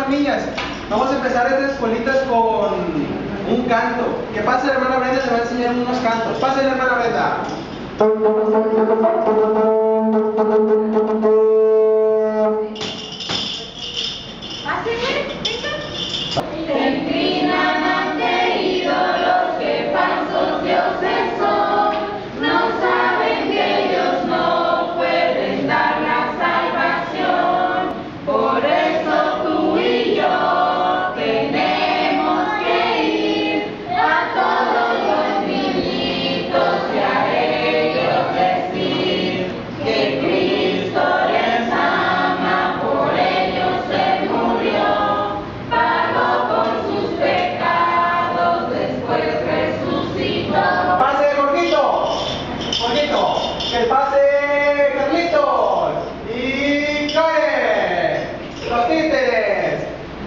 niñas, vamos a empezar estas escuelitas con un canto. Que pase la hermana Brenda, le va a enseñar unos cantos. Pase la hermana Brenda. Se inclinan ante ídolos que falsos dioses son, no saben que ellos no pueden dar la salvación. Por eso tú y yo tenemos que ir a todos los niñitos y a ellos decir que Cristo les ama, por ellos se murió. Que pase Carlitos y cae los títeres.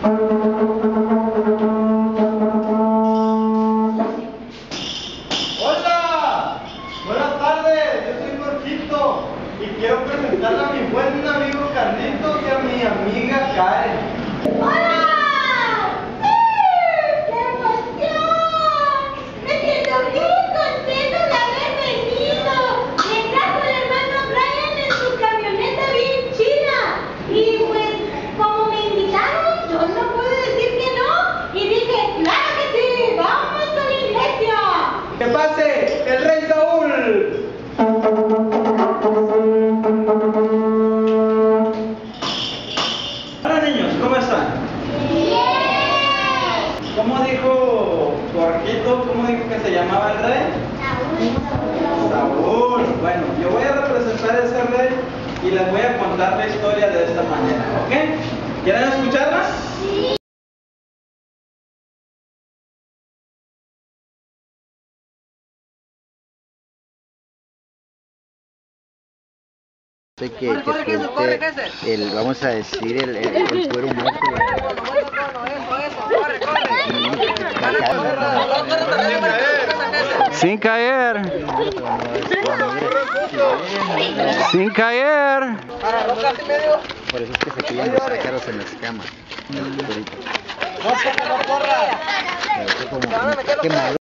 Hola, buenas tardes, yo soy Jorgito y quiero presentarle a mi buen amigo Carlitos y a mi amiga Karen. ¡Hola! ¡Sí! ¡Qué emoción! Me siento bien contento de haber venido. Me trajo el hermano Brian en su camioneta bien chida. Y pues, como me invitaron, yo no pude decir que no. Y dije, ¡claro que sí! ¡Vamos a la iglesia! ¡Que pase el rey Saúl! Hola niños, ¿cómo están? ¡Bien! ¿Cómo dijo Jorgito? ¿Cómo dijo que se llamaba el rey? Saúl. Bueno, yo voy a representar a ese rey y les voy a contar la historia de esta manera, ¿ok? ¿Quieren escucharla? Sí. Que suelte vamos a decir, el cuero muerto. Sin caer. Sin caer. Por eso es que se pillan los ácaros en las camas. No corra. Qué malo.